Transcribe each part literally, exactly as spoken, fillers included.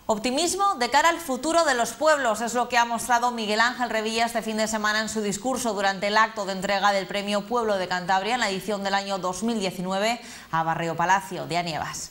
Optimismo de cara al futuro de los pueblos es lo que ha mostrado Miguel Ángel Revilla este fin de semana en su discurso durante el acto de entrega del Premio Pueblo de Cantabria en la edición del año dos mil diecinueve a Barrio Palacio de Anievas.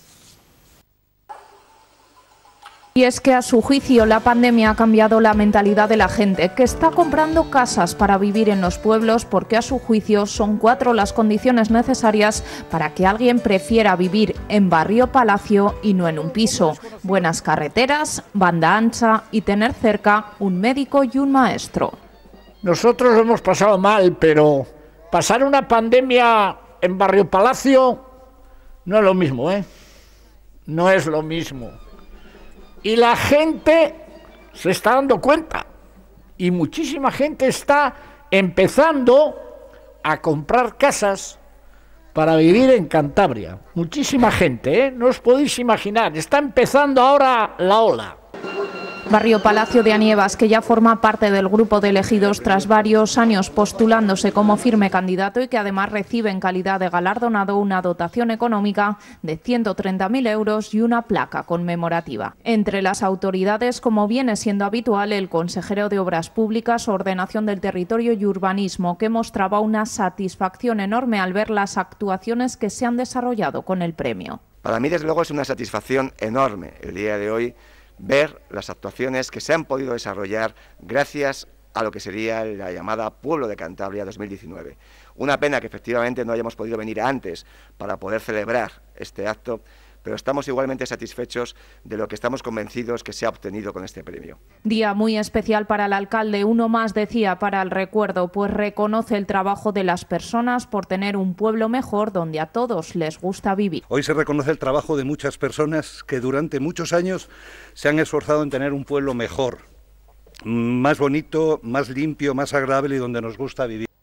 Y es que a su juicio la pandemia ha cambiado la mentalidad de la gente, que está comprando casas para vivir en los pueblos porque a su juicio son cuatro las condiciones necesarias para que alguien prefiera vivir en Barrio Palacio y no en un piso. Buenas carreteras, banda ancha y tener cerca un médico y un maestro. Nosotros lo hemos pasado mal, pero pasar una pandemia en Barrio Palacio no es lo mismo, ¿eh? No es lo mismo. Y la gente se está dando cuenta, y muchísima gente está empezando a comprar casas para vivir en Cantabria. Muchísima gente, ¿eh? No os podéis imaginar, está empezando ahora la ola. Barrio Palacio de Anievas, que ya forma parte del grupo de elegidos tras varios años postulándose como firme candidato y que además recibe en calidad de galardonado una dotación económica de ciento treinta mil euros y una placa conmemorativa. Entre las autoridades, como viene siendo habitual, el consejero de Obras Públicas, Ordenación del Territorio y Urbanismo, que mostraba una satisfacción enorme al ver las actuaciones que se han desarrollado con el premio. Para mí, desde luego, es una satisfacción enorme el día de hoy ver las actuaciones que se han podido desarrollar gracias a lo que sería la llamada Pueblo de Cantabria dos mil diecinueve. Una pena que efectivamente no hayamos podido venir antes para poder celebrar este acto, pero estamos igualmente satisfechos de lo que estamos convencidos que se ha obtenido con este premio. Día muy especial para el alcalde, uno más, decía, para el recuerdo, pues reconoce el trabajo de las personas por tener un pueblo mejor donde a todos les gusta vivir. Hoy se reconoce el trabajo de muchas personas que durante muchos años se han esforzado en tener un pueblo mejor, más bonito, más limpio, más agradable y donde nos gusta vivir.